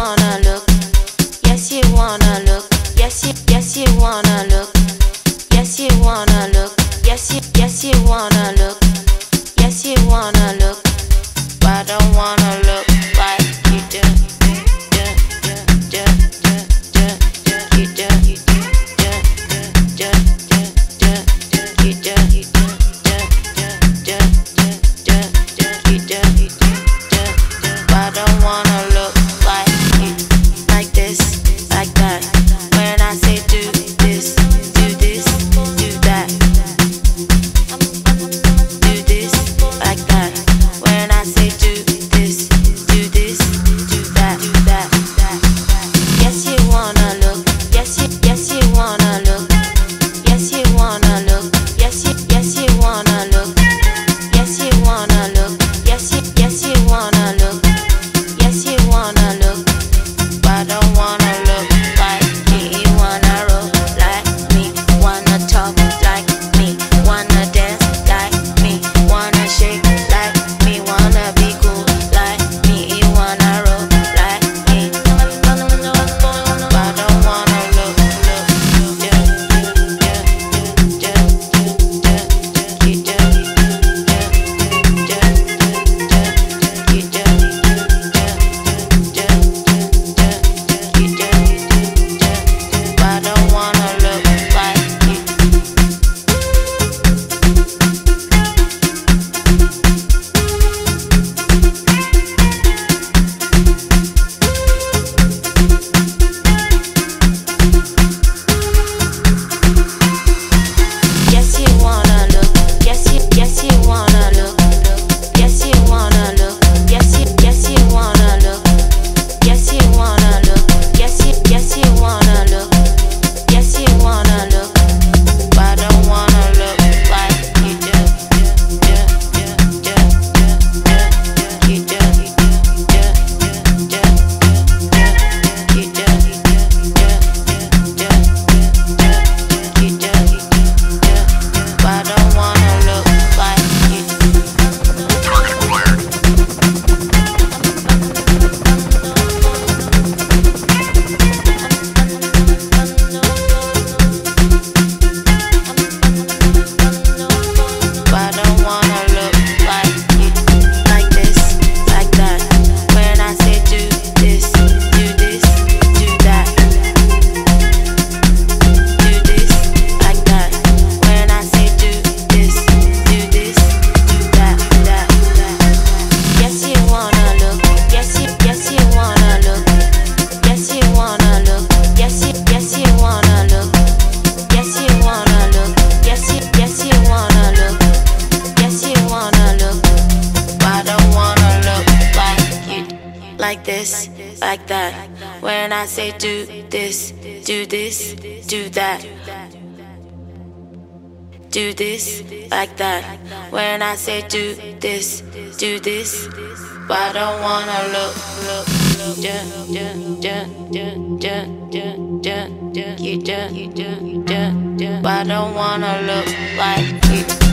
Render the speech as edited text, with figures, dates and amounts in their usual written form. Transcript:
wanna look. Yes, you wanna look. Yes, you wanna look. Yes, you wanna look. Yes, you wanna look. Yes, you wanna look. But I don't wanna look like you do. I don't wanna look like you, like this, like that. When I say do this, do this, do that. Do this, like that. When I say do this, do this, do that, do that, that. Yes, you wanna look. Yes, you wanna look. Yes, you wanna look. Yes, you wanna look. Yes, you wanna look. Yes, you wanna look. Yes, you wanna look, but I don't wanna look like me. You wanna roll like me, wanna talk like me, wanna dance like me, wanna shake like me, wanna be cool like me. You wanna roll like me, but I don't wanna look. I don't wanna look like you. Yes, you wanna look. Yes, you wanna look. Yes, you wanna look. Yes, you wanna look. Yes, you wanna look. Yes, you wanna look. Yes, you wanna look. But I don't wanna look like you do. You do. But I don't wanna look like you. But I don't wanna look like you, like this, like that. When I say do this, do this, do that. Do this, like that. When I say do this, do this, do that, that, that. Yes, you wanna look. Yes, you wanna look. Yes, you wanna look. Yes, you wanna look. Yes, you wanna look. Yes, you wanna look. Yes, you wanna look. But I don't wanna look like you, like this, like that. When I say do this, do this, do that. Do this, like that. When I say do this, do this. But I don't wanna look. But I don't wanna look like you.